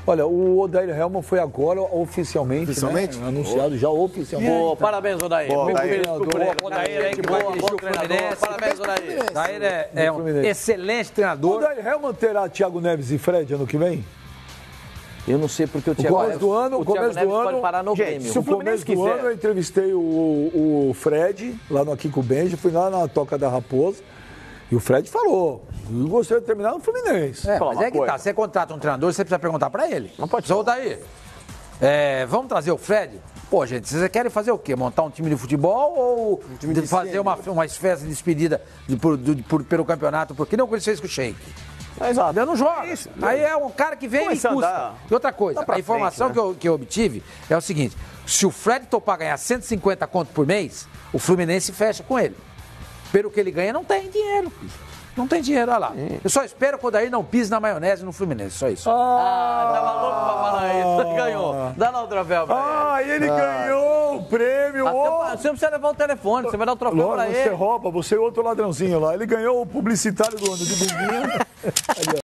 Olha, o Odair Hellmann foi agora oficialmente, Oficialmente? né? Anunciado já oficialmente. Boa, parabéns, Odair. Boa, Odair. Odair aí que vai dirigir o Fluminense. Parabéns, Odair. Odair é um excelente O treinador. Odair Hellmann terá Thiago Neves e Fred ano que vem? Eu não sei porque o Thiago começo do ano- o Thiago começo do Neves ano- pode parar no Gente, Grêmio. se o No começo Fluminense do quiser- ano eu entrevistei o Fred, lá no Aqui com o Benji, fui lá na Toca da Raposa, e o Fred falou, eu gostaria de terminar no Fluminense. Falar Mas uma é que coisa. tá, você contrata um treinador, você precisa perguntar pra ele. Não pode Só Odair, vamos trazer o Fred? Pô, gente, vocês querem fazer o quê? Montar um time de futebol ou fazer uma festa de despedida pelo campeonato? Porque não o que ele fez com o Sheik. Exato. Eu não jogo. Aí é um cara que vem Começa e a custa. andar. E outra coisa, Dá pra a informação frente, que eu obtive é o seguinte: se o Fred topar ganhar 150 conto por mês, o Fluminense fecha com ele. Pelo que ele ganha, não tem dinheiro. Não tem dinheiro, olha lá. Eu só espero que o Odair não pise na maionese no Fluminense, só isso. Tava louco pra falar isso. Ganhou. Dá lá o troféu pra ele. Ele ganhou o prêmio! Você não precisa levar o telefone, você vai dar o troféu Lógico, pra você ele. rouba, você é outro ladrãozinho lá. Ele ganhou o publicitário do ano de bumbinho.